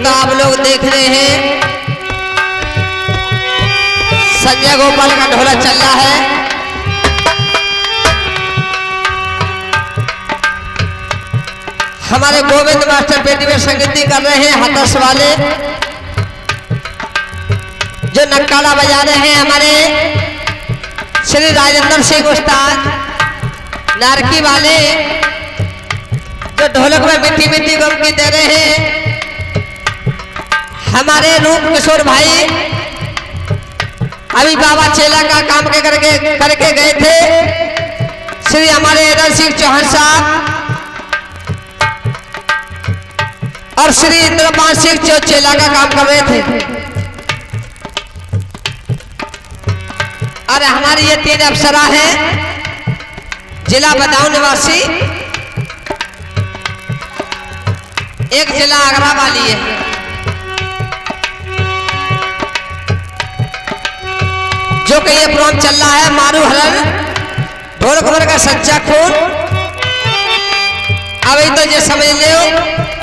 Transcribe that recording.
का आप लोग देख रहे हैं संजय गोपाल का ढोलक चल रहा है। हमारे गोविंद मास्टर पेटी में संगीत कर रहे हैं हाथस वाले, जो नक्काला बजा रहे हैं हमारे श्री राजेंद्र सिंह उस्ताद नारकी वाले, जो ढोलक में मिट्टी मिट्टी गमकी दे रहे हैं हमारे रूप किशोर भाई, अभी बाबा चेला का काम करके गए थे श्री हमारे एडर सिंह चौहान साहब और श्री इंद्रपाल सिंह जो चेला का काम कर रहे थे। और हमारी ये 3 अप्सरा हैं जिला बदाऊं निवासी, एक जिला आगरा वाली है। जो कि ये प्रोग्राम चल रहा है मारू हरन ढोल खबर का सच्चा खून। अभी तो ये समझ लो